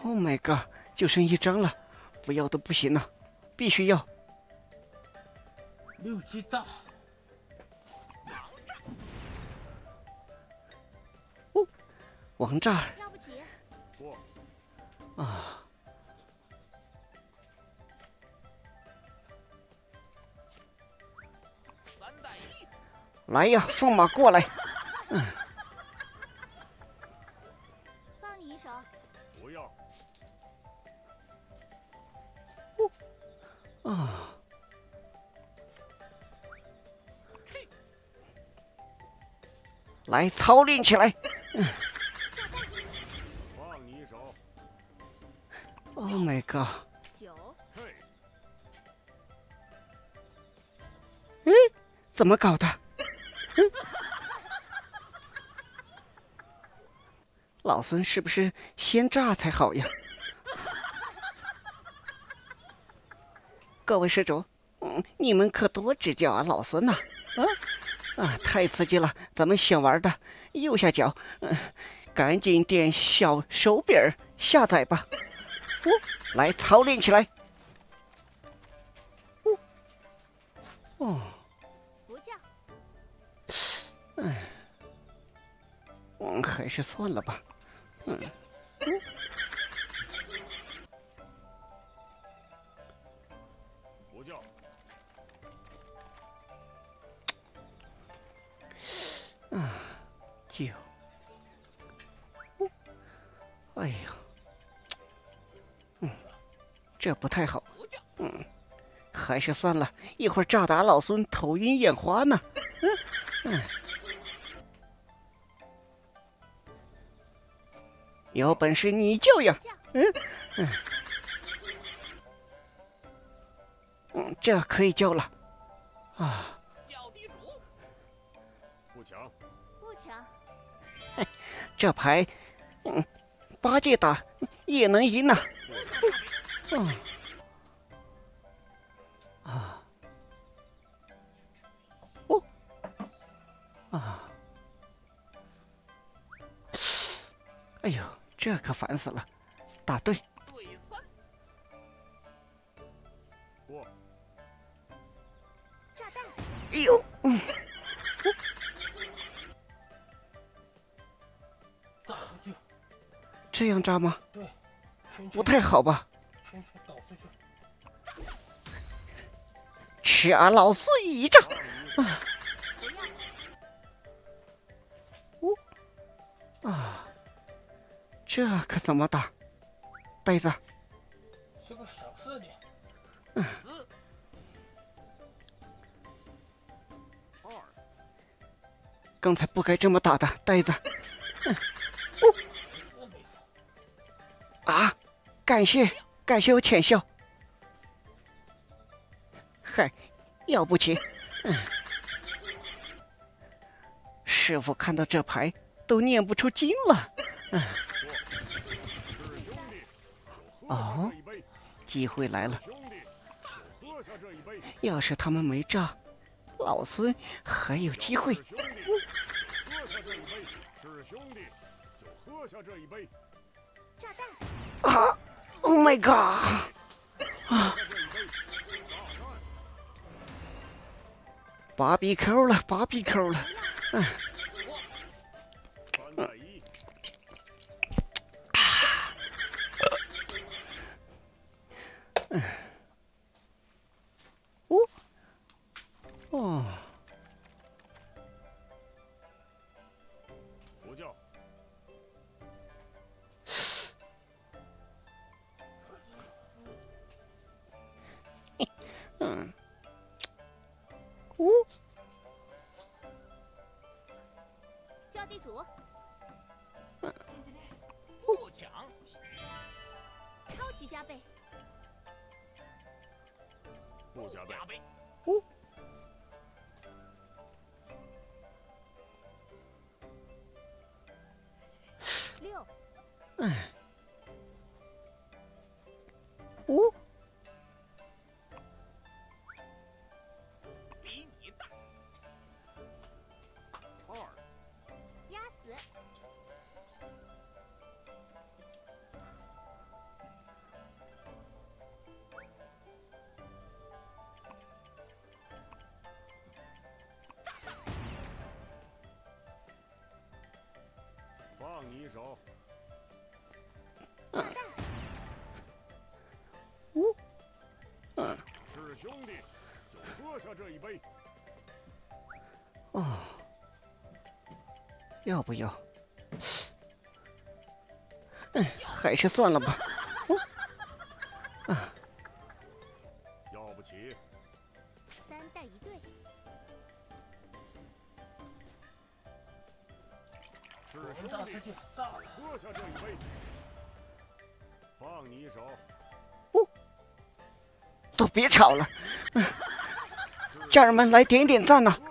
Oh my god， 就剩一张了，不要都不行了，必须要。 6级炸。 哦，王炸。 要不起。 啊。来呀，放马过来！ 帮你一手。 不要。 啊！来，操练起来！ 放你一手。 Oh my god！ 9。 哎，怎么搞的？老孙是不是先炸才好呀？各位施主，你们可多指教啊，老孙呐！太刺激了！咱们想玩的右下角，赶紧点小手柄下载吧。来操练起来。 不叫。 还是算了吧。 不叫。 9。哎呀，这不太好。还是算了，一会儿炸打老孙头晕眼花呢。有本事你叫呀！这可以叫了。啊！ 叫地主。 不抢。 不抢。 这牌，8戒打也能赢呢。哎呦，这可烦死了！打对。 对3。 过。 炸弹。 哎呦， 炸出去。 这样炸吗？ 对。 不太好吧？ 圈倒出去。 掐老孙一掌！这可怎么打？呆子。 是个小事的。 刚才不该这么打的，呆子。啊！感谢我浅笑。嗨，要不起。师傅看到这牌都念不出经了。哦，机会来了！要是他们没炸，老孙还有机会。 喝下这一杯，是兄弟就喝下这一杯。 炸弹。 啊 ！Oh my god！ BBQ 了，BBQ 了。 不叫。 叫地主。 不抢。 超级加倍。 不加倍。 6。 比你大。 2。 压死。 一手。 炸弹， 是兄弟，就喝下这一杯。 哦，要不要？还是算了吧。 要不起， 3带1队， 是我们兄弟， 大世界炸了！ 喝下这一杯。放你一手。 都别吵了， 是家人们来点点赞呐、